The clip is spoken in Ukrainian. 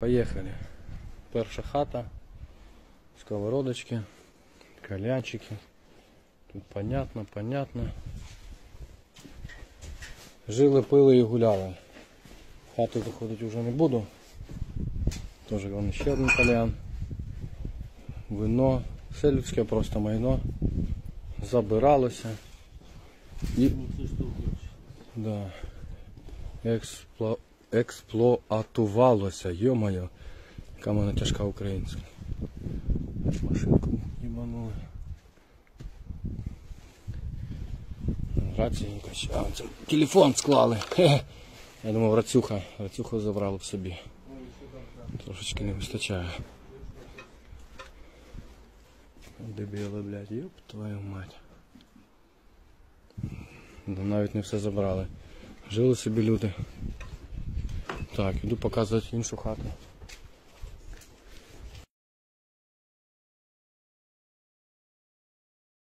Поїхали. Перша хата, сковородочки, кальянчики. Тут понятно. Жили, пили і гуляли. В хату заходити вже не буду. Тоже вон ще один кальян. Вино. Все людське просто майно. Забиралося. І... Да. Експлуатувалося. Йо-моє. Яка в мене тяжка українська. Машинку їбанули. Рацієнько. А, це телефон склали. Хе-хе. Я думав, Рацюху забрали в собі. Трошечки не вистачає. Дебіли, блядь, ёб твою мать. Да, навіть не все забрали. Жили собі люди. Так, іду показувати іншу хату.